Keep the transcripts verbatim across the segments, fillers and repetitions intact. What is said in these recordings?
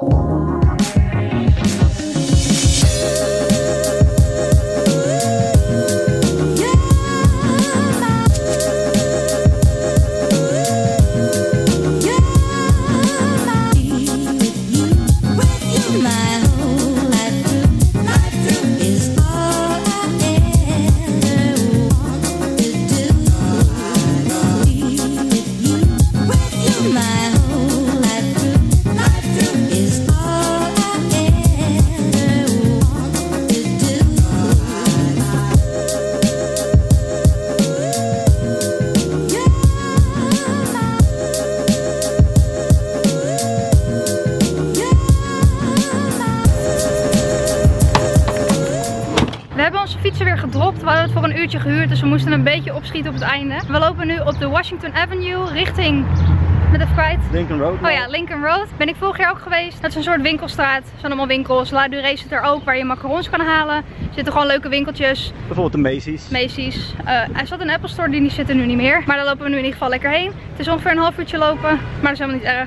Fietsen weer gedropt. We hadden het voor een uurtje gehuurd, dus we moesten een beetje opschieten op het einde. We lopen nu op de Washington Avenue richting, met even kwijt. Lincoln Road. Oh ja, Lincoln Road. Ben ik vorig jaar ook geweest. Dat is een soort winkelstraat. Er zijn allemaal winkels. La Durée zit er ook, waar je macarons kan halen. Er zitten gewoon leuke winkeltjes. Bijvoorbeeld de Macy's. Macy's. Uh, hij zat in de Apple Store, die zit er nu niet meer. Maar daar lopen we nu in ieder geval lekker heen. Het is ongeveer een half uurtje lopen, maar dat is helemaal niet erg.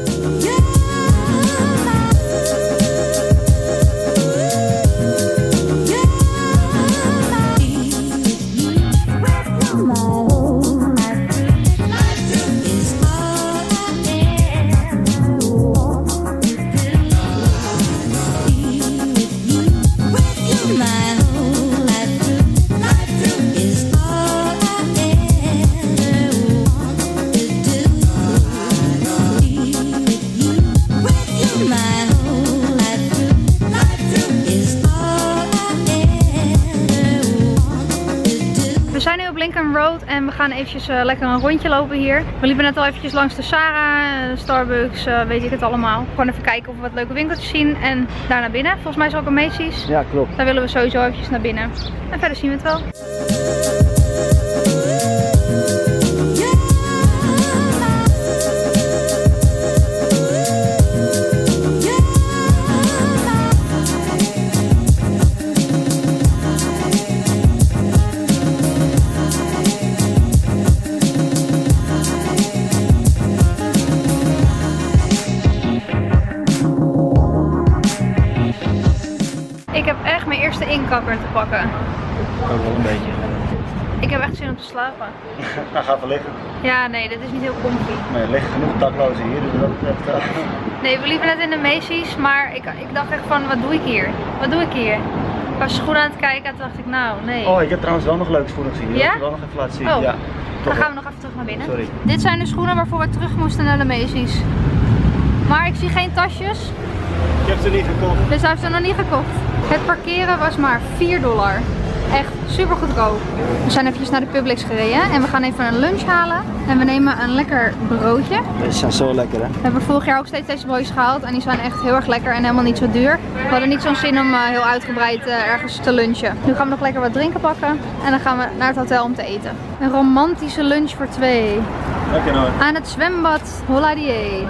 Lincoln Road en we gaan eventjes uh, lekker een rondje lopen hier. We liepen net al eventjes langs de Sarah, Starbucks, uh, weet ik het allemaal. Gewoon even kijken of we wat leuke winkeltjes zien en daar naar binnen. Volgens mij is er ook een Macy's. Ja, klopt. Daar willen we sowieso eventjes naar binnen. En verder zien we het wel. Ik heb echt mijn eerste inkakker te pakken. Ook wel een beetje. Ik heb echt zin om te slapen. Nou, ga even liggen. Ja, nee, dit is niet heel comfy. Nee, er liggen genoeg daklozen hier, dus dat betreft... Uh... Nee, we liepen net in de Macy's, maar ik, ik dacht echt van, wat doe ik hier? Wat doe ik hier? Ik was schoenen aan het kijken en toen dacht ik, nou, nee. Oh, ik heb trouwens wel nog leuke schoenen gezien. Die ja? wil ik wel nog even laten zien. Oh. Ja. Dan gaan we nog even terug naar binnen. Sorry. Dit zijn de schoenen waarvoor we terug moesten naar de Macy's. Maar ik zie geen tasjes. Ik heb ze niet gekocht. Dus hij heeft ze nog niet gekocht. Het parkeren was maar vier dollar. Echt super goedkoop. We zijn eventjes naar de Publix gereden en we gaan even een lunch halen. En we nemen een lekker broodje. Deze zijn zo lekker, hè? We hebben vorig jaar ook steeds deze broodjes gehaald en die zijn echt heel erg lekker en helemaal niet zo duur. We hadden niet zo'n zin om uh, heel uitgebreid uh, ergens te lunchen. Nu gaan we nog lekker wat drinken pakken en dan gaan we naar het hotel om te eten. Een romantische lunch voor twee. Lekker nou. Aan het zwembad Holladier.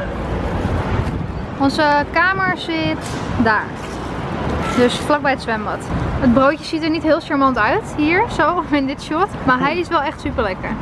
Onze kamer zit daar. Dus vlakbij het zwembad. Het broodje ziet er niet heel charmant uit hier, zo in dit shot. Maar hij is wel echt super lekker.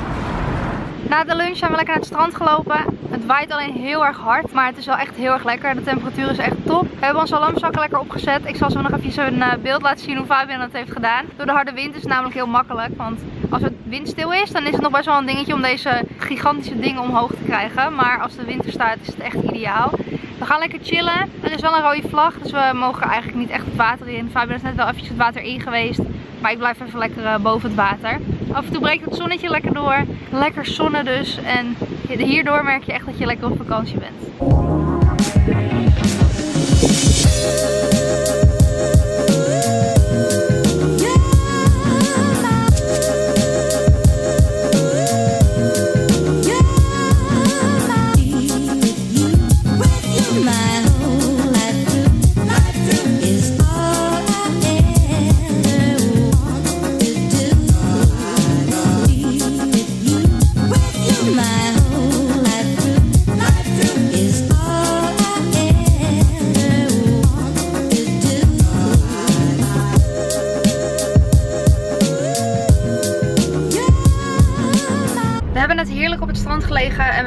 Na de lunch zijn we lekker naar het strand gelopen. Het waait alleen heel erg hard, maar het is wel echt heel erg lekker. De temperatuur is echt top. We hebben onze lampzakken lekker opgezet. Ik zal zo nog even een beeld laten zien hoe Fabian dat heeft gedaan. Door de harde wind is het namelijk heel makkelijk. Want als het windstil is, dan is het nog best wel een dingetje om deze gigantische dingen omhoog te krijgen. Maar als de wind er staat, is het echt ideaal. We gaan lekker chillen. Er is wel een rode vlag, dus we mogen eigenlijk niet echt het water in. Fabian is net wel eventjes het water in geweest. Maar ik blijf even lekker uh, boven het water. Af en toe breekt het zonnetje lekker door. Lekker zonnen dus. En hierdoor merk je echt dat je lekker op vakantie bent.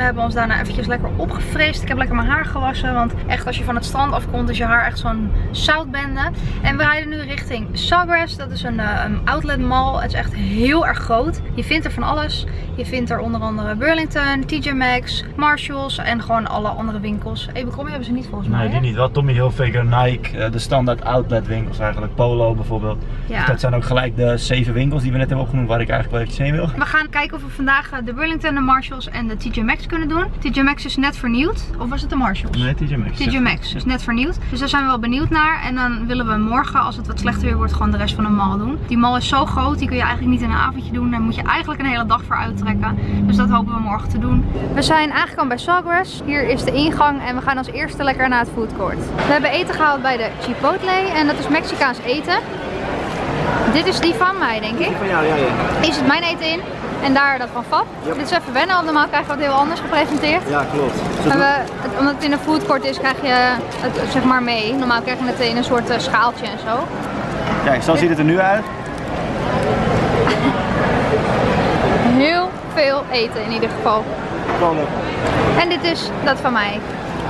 hebben ons daarna eventjes lekker opgefrist. Ik heb lekker mijn haar gewassen. Want echt als je van het strand afkomt is je haar echt zo'n zoutbende. En we rijden nu richting Sawgrass. Dat is een, uh, een outlet mall. Het is echt heel erg groot. Je vindt er van alles. Je vindt er onder andere Burlington, T J Maxx, Marshalls en gewoon alle andere winkels. Abercrombie hebben ze niet volgens mij. Nee, die niet. Wel Tommy Hilfiger, Nike, de standaard outlet winkels eigenlijk. Polo bijvoorbeeld. Ja. Dus dat zijn ook gelijk de zeven winkels die we net hebben opgenoemd waar ik eigenlijk wel eventjes heen wil. We gaan kijken of we vandaag de Burlington, de Marshalls en de T J Maxx kunnen doen. T J Maxx is net vernieuwd. Of was het de Marshalls? Nee, T J Maxx. T J Maxx is net vernieuwd. Dus daar zijn we wel benieuwd naar. En dan willen we morgen, als het wat slechter weer wordt, gewoon de rest van de mall doen. Die mall is zo groot, die kun je eigenlijk niet in een avondje doen. Daar moet je eigenlijk een hele dag voor uittrekken. Dus dat hopen we morgen te doen. We zijn aangekomen bij Sawgrass. Hier is de ingang en we gaan als eerste lekker naar het food court. We hebben eten gehaald bij de Chipotle en dat is Mexicaans eten. Dit is die van mij, denk ik. Van jou, ja, ja. Hier zit mijn eten in en daar dat van Fab. Yep. Dit is even wennen, want normaal krijgen we wat heel anders gepresenteerd. Ja, klopt. En we, het, omdat het in een food court is, krijg je het zeg maar mee. Normaal krijg je het in een soort uh, schaaltje en zo. Kijk, zo ziet het er nu uit. Heel veel eten in ieder geval. En dit is dat van mij.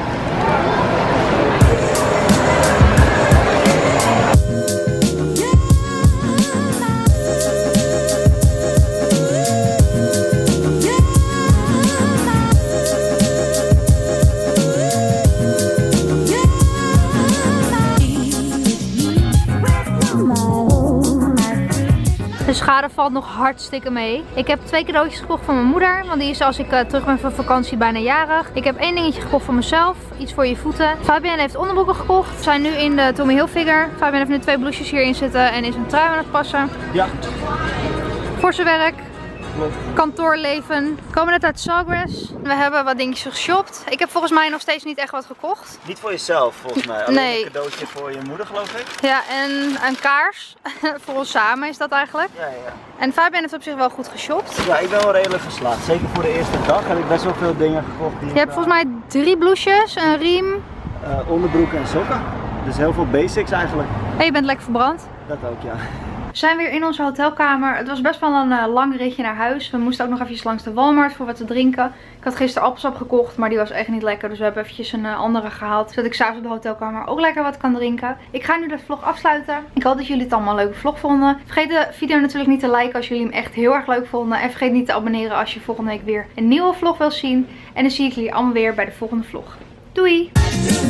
De schade valt nog hartstikke mee. Ik heb twee cadeautjes gekocht van mijn moeder. Want die is als ik uh, terug ben van vakantie bijna jarig. Ik heb één dingetje gekocht voor mezelf. Iets voor je voeten. Fabian heeft onderbroeken gekocht. We zijn nu in de Tommy Hilfiger. Fabian heeft nu twee blouses hierin zitten. En is een trui aan het passen. Ja. Voor zijn werk. Kantoorleven. We komen net uit Sawgrass. We hebben wat dingetjes geshopt. Ik heb volgens mij nog steeds niet echt wat gekocht. Niet voor jezelf volgens mij. Alleen nee. Een cadeautje voor je moeder geloof ik. Ja, en een kaars. Voor ons samen is dat eigenlijk. Ja, ja. En Fabian heeft op zich wel goed geshopt. Ja, ik ben wel redelijk geslaagd. Zeker voor de eerste dag heb ik best wel veel dingen gekocht. Die je hebt volgens mij drie blouses, een riem. Uh, onderbroeken en sokken. Dus heel veel basics eigenlijk. En je bent lekker verbrand. Dat ook, ja. We zijn weer in onze hotelkamer. Het was best wel een uh, lang ritje naar huis. We moesten ook nog eventjes langs de Walmart voor wat te drinken. Ik had gisteren appelsap gekocht, maar die was echt niet lekker. Dus we hebben eventjes een uh, andere gehaald. Zodat ik s'avonds op de hotelkamer ook lekker wat kan drinken. Ik ga nu de vlog afsluiten. Ik hoop dat jullie het allemaal een leuke vlog vonden. Vergeet de video natuurlijk niet te liken als jullie hem echt heel erg leuk vonden. En vergeet niet te abonneren als je volgende week weer een nieuwe vlog wil zien. En dan zie ik jullie allemaal weer bij de volgende vlog. Doei!